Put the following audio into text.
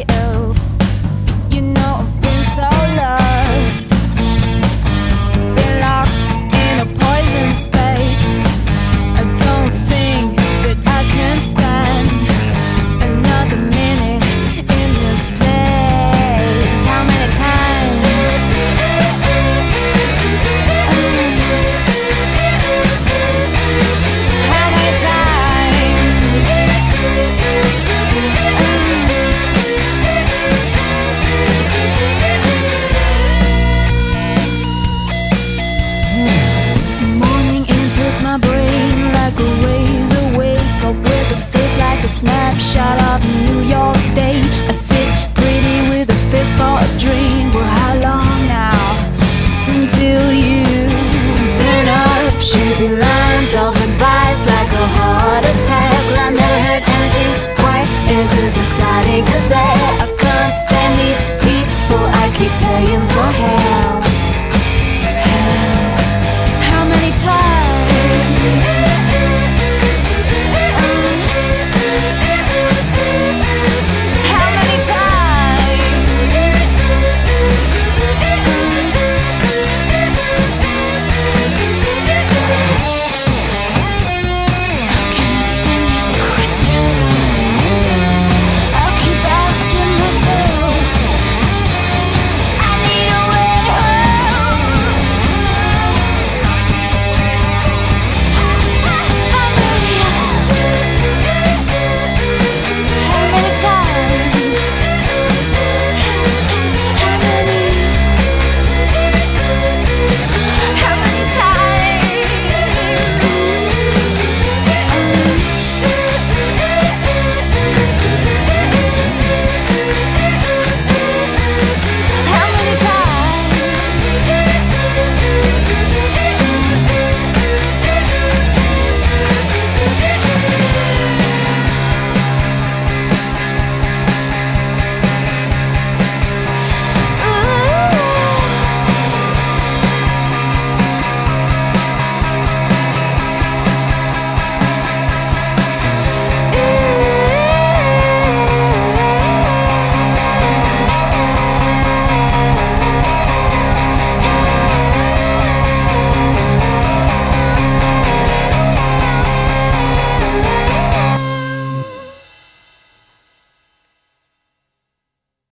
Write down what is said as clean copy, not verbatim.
somebody else. You know I've been so lost. I've been locked in a poison space. I don't think that I can stand another minute in this place. How many times? How many times? Morning enters my brain like a razor. Wake up with a face like a snapshot of a New York day. I sit pretty with a fist for a drink. Well, how long now until you turn up? Shooting lines of advice like a heart attack. Well, I never heard anything quite as exciting as that.